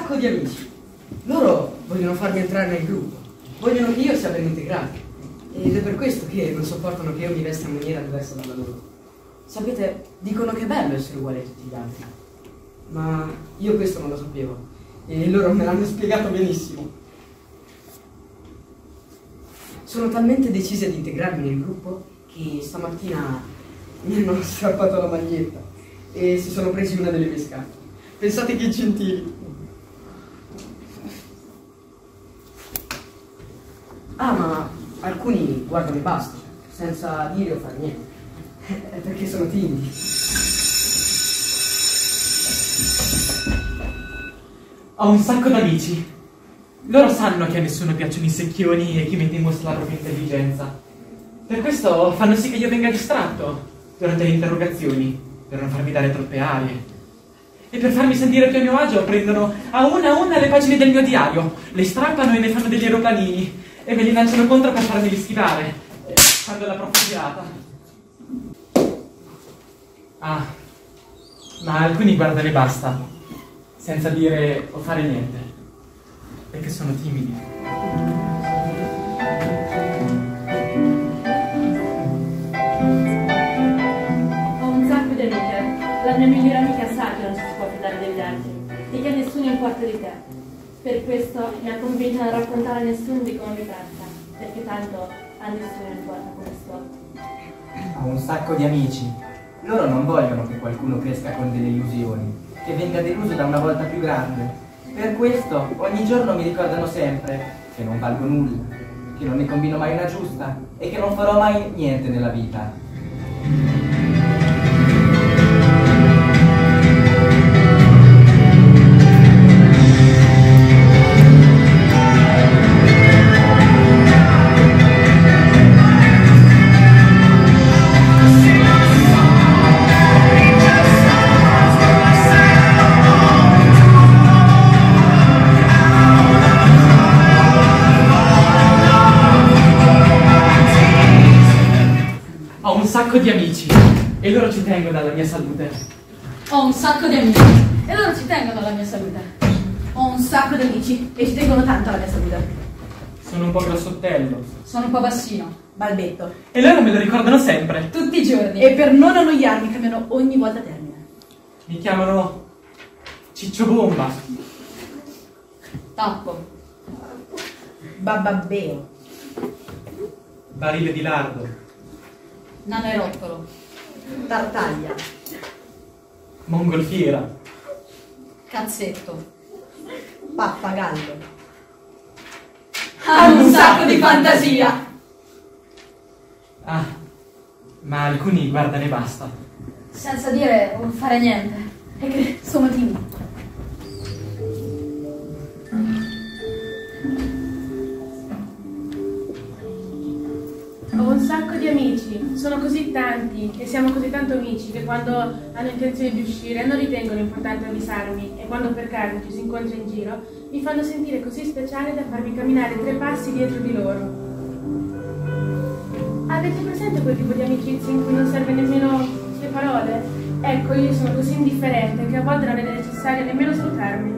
sacco di amici. Loro vogliono farmi entrare nel gruppo, vogliono che io sia ben integrato. Ed è per questo che non sopportano che io mi vesta in maniera diversa dalla loro. Sapete, dicono che è bello essere uguale a tutti gli altri. Ma io questo non lo sapevo. E loro me l'hanno spiegato benissimo. Sono talmente decise ad integrarmi nel gruppo che stamattina mi hanno strappato la maglietta e si sono presi una delle mie scarpe. Pensate che gentili. Ah, ma alcuni guardano e basta, senza dire o fare niente. È perché sono timidi. Ho un sacco d'amici. Loro sanno che a nessuno piacciono i secchioni e chi mette in mostra la propria intelligenza. Per questo fanno sì che io venga distratto durante le interrogazioni, per non farmi dare troppe arie. E per farmi sentire più a mio agio prendono a una le pagine del mio diario, le strappano e ne fanno degli aeroplanini e me li lanciano contro per farmeli schivare quando la prof è girata. Ah, ma alcuni guardano e basta, senza dire o fare niente, perché sono timidi. Ho un sacco di amiche. La mia migliore amica sa che non ci si può fidare degli altri e che a nessuno importa di te. Per questo mi ha convinta a non raccontare a nessuno di come mi tratta, perché tanto a nessuno importa come sto. Ho un sacco di amici. Loro non vogliono che qualcuno cresca con delle illusioni, che venga deluso da una volta più grande. Per questo ogni giorno mi ricordano sempre che non valgo nulla, che non ne combino mai una giusta e che non farò mai niente nella vita. Ho un sacco di amici e loro ci tengono alla mia salute. Ho un sacco di amici e loro ci tengono alla mia salute. Ho un sacco di amici e ci tengono tanto alla mia salute. Sono un po' grassottello. Sono un po' bassino. Balbetto. E loro me lo ricordano sempre. Tutti i giorni. E per non annoiarmi cambiano ogni volta termine. Mi chiamano Ciccio Bomba. Tappo. Babbabeo. Barile di lardo. Nanerottolo. Tartaglia. Mongolfiera. Cazzetto. Pappagallo. Ha un sacco di fantasia. Ah, ma alcuni guardano e basta. Senza dire o fare niente. E che sono timidi. Ho un sacco di amici, sono così tanti e siamo così tanto amici che quando hanno intenzione di uscire non ritengono importante avvisarmi e quando per caso ci si incontra in giro mi fanno sentire così speciale da farmi camminare 3 passi dietro di loro. Avete presente quel tipo di amicizia in cui non serve nemmeno le parole? Ecco, io sono così indifferente che a volte non è necessario nemmeno salutarmi.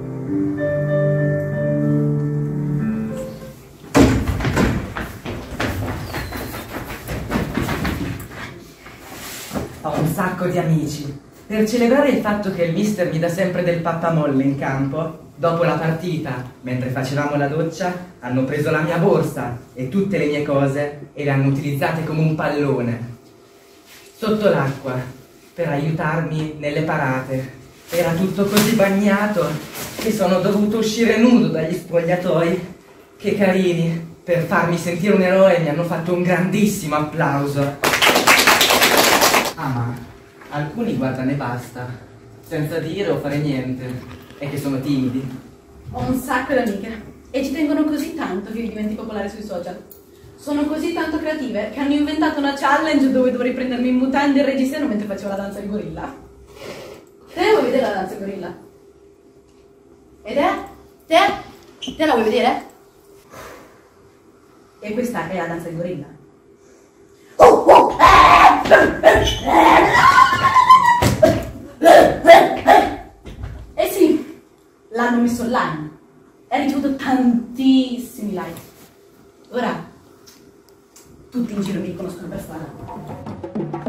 Ho un sacco di amici. Per celebrare il fatto che il mister mi dà sempre del pappamolle in campo, dopo la partita, mentre facevamo la doccia, hanno preso la mia borsa e tutte le mie cose e le hanno utilizzate come un pallone. Sotto l'acqua, per aiutarmi nelle parate. Era tutto così bagnato che sono dovuto uscire nudo dagli spogliatoi. Che carini, per farmi sentire un eroe mi hanno fatto un grandissimo applauso. Ah, ma alcuni guardano e basta, senza dire o fare niente, e che sono timidi. Ho un sacco di amiche e ci tengono così tanto che io diventi popolare sui social. Sono così tanto creative che hanno inventato una challenge dove dovrei prendermi in mutande e il reggiseno mentre facevo la danza di gorilla. Te vuoi vedere la danza di gorilla? E te? Te? Te la vuoi vedere? E questa è la danza di gorilla. Eh sì, l'hanno messo Tutti in giro mi riconoscono per strada.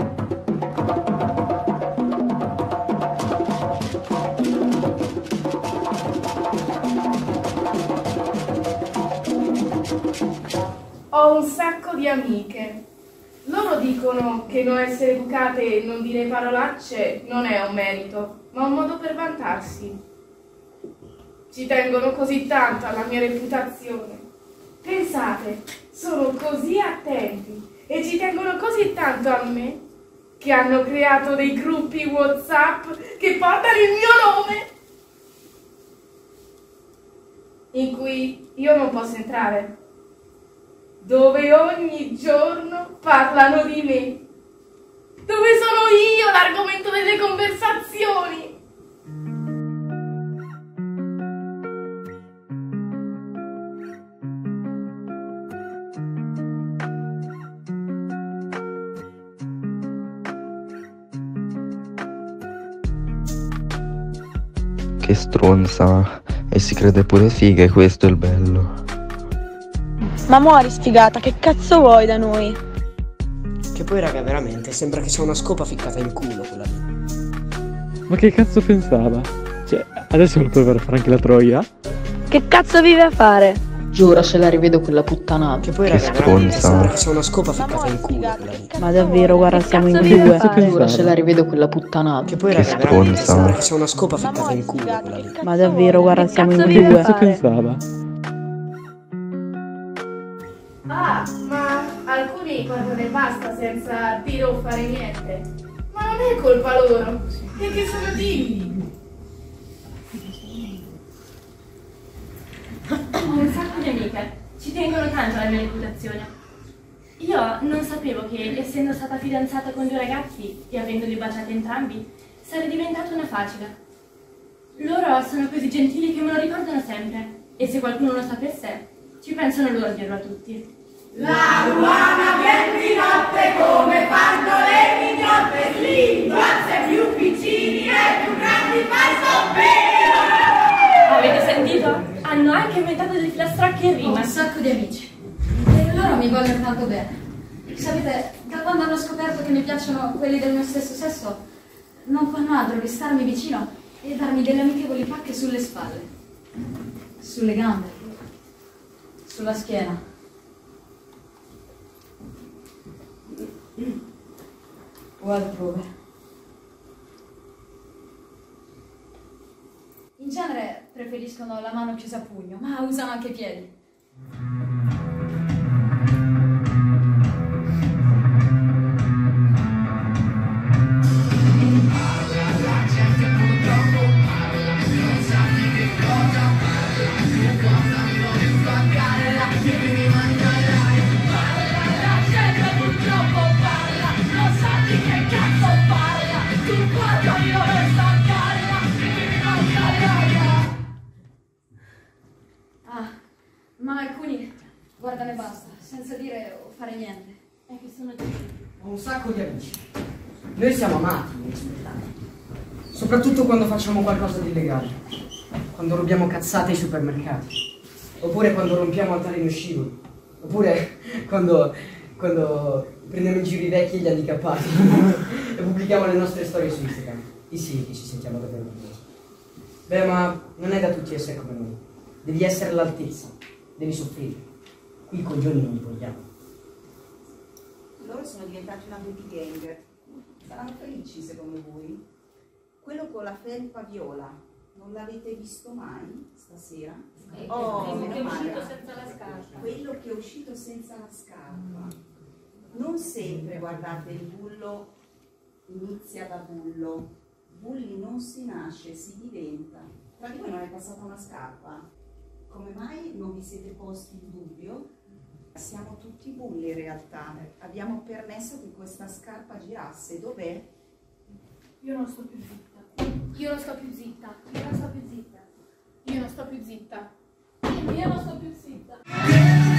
Ho un sacco di amiche. Loro dicono che non essere educate e non dire parolacce non è un merito, ma un modo per vantarsi. Ci tengono così tanto alla mia reputazione. Pensate, sono così attenti e ci tengono così tanto a me che hanno creato dei gruppi WhatsApp che portano il mio nome, in cui io non posso entrare, dove ogni giorno parlano di me, dove sono io l'argomento delle conversazioni. Che stronza, e si crede pure figa, e questo è il bello. Ma muori sfigata, che cazzo vuoi da noi? Che poi raga, veramente sembra che c'è una scopa ficcata in culo quella lì. Ma che cazzo pensava? Cioè, adesso lo puoi fare anche la troia? Che cazzo vive a fare? Giuro, se la rivedo quella puttanata. Che poi raga, veramente stronza. sembra che c'è una scopa ficcata in culo quella lì. Ma davvero, guarda, siamo in Giuro, due. se la rivedo quella puttanata. Che poi raga, veramente sembra che c'è una scopa ficcata in culo quella lì. Ma davvero, guarda, siamo in Che due. cazzo pensava? Ah, ma alcuni guardano e basta senza dire o fare niente. Ma non è colpa loro, è che sono timidi. Ho un sacco di amiche, ci tengono tanto alla mia reputazione. Io non sapevo che, essendo stata fidanzata con 2 ragazzi e avendoli baciati entrambi, sarei diventata una facile. Loro sono così gentili che me lo ricordano sempre, e se qualcuno lo sapesse, ci pensano loro a dirlo a tutti. La ruana viene di notte come fanno le mignotte, l'infanzia più piccini e più grandi fa soffrire. Avete sentito? Hanno anche inventato delle filastrocche in Ho rima. un sacco di amici e loro mi vogliono tanto bene. Sapete, da quando hanno scoperto che mi piacciono quelli del mio stesso sesso, non fanno altro che starmi vicino e darmi delle amichevoli pacche sulle spalle, sulle gambe, sulla schiena. O altrove. In genere preferiscono la mano chiusa a pugno, ma usano anche i piedi. Ma alcuni guardano e basta, senza dire o fare niente. È che sono gentili. Ho un sacco di amici. Noi siamo amati e rispettati. Soprattutto quando facciamo qualcosa di illegale. Quando rubiamo cazzate ai supermercati. Oppure quando rompiamo altarini uscivoli. Oppure quando prendiamo in giro i vecchi e gli handicappati. E pubblichiamo le nostre storie su Instagram. Sì, che ci sentiamo davvero orgogliosi. Beh, ma non è da tutti essere come noi. Devi essere all'altezza. Devi soffrire. Qui i coglioni non li vogliamo. Loro sono diventati una baby gang. Saranno felici secondo voi? Quello con la felpa viola, non l'avete visto mai stasera? Oh, che è meno uscito male. senza la scarpa. Quello che è uscito senza la scarpa. Non sempre, guardate, il bullo inizia da bullo. Bulli non si nasce, si diventa. Tra di voi non è passata una scarpa? Come mai non vi siete posti in dubbio? Siamo tutti bulli in realtà. Abbiamo permesso che questa scarpa girasse. Dov'è? Io non sto più zitta. Io non sto più zitta. Io non sto più zitta. Io non sto più zitta. Io non sto più zitta.